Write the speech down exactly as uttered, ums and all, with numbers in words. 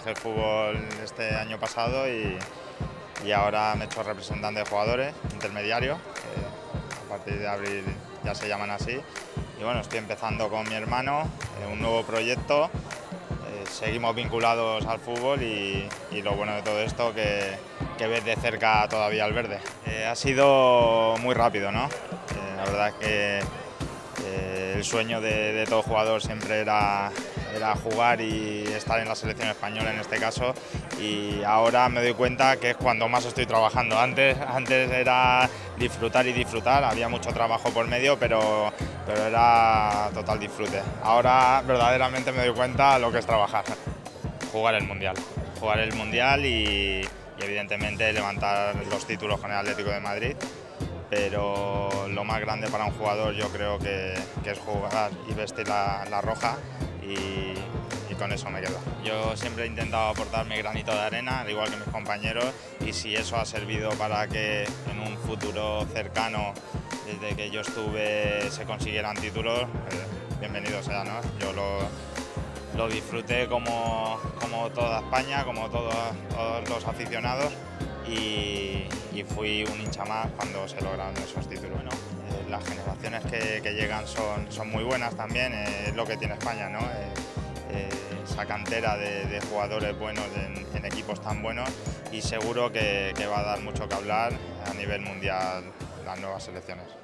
dejé el fútbol este año pasado y, y ahora me he hecho representante de jugadores, intermediario, que a partir de abril ya se llaman así. Y bueno, estoy empezando con mi hermano, eh, un nuevo proyecto. Eh, seguimos vinculados al fútbol y, y lo bueno de todo esto que, que ves de cerca todavía el verde. Eh, ha sido muy rápido, ¿no? Eh, la verdad es que eh, el sueño de, de todo jugador siempre era, era jugar y estar en la selección española en este caso, y ahora me doy cuenta que es cuando más estoy trabajando. Antes, antes era disfrutar y disfrutar, había mucho trabajo por medio, pero, pero era total disfrute. Ahora verdaderamente me doy cuenta lo que es trabajar. Jugar el Mundial, jugar el Mundial y, y evidentemente levantar los títulos con el Atlético de Madrid. Pero lo más grande para un jugador yo creo que, que es jugar y vestir la, la roja, y, y con eso me quedo. Yo siempre he intentado aportar mi granito de arena, al igual que mis compañeros, y si eso ha servido para que en un futuro cercano, desde que yo estuve, se consiguieran títulos, eh, bienvenido sea, ¿no? Yo lo, lo disfruté como, como toda España, como todos, todos los aficionados, y, y fui un hincha más cuando se lograron esos títulos. Bueno, eh, las generaciones que, que llegan son, son muy buenas también, eh, es lo que tiene España, ¿no? Eh, eh, esa cantera de, de jugadores buenos en, en equipos tan buenos, y seguro que, que va a dar mucho que hablar a nivel mundial las nuevas selecciones.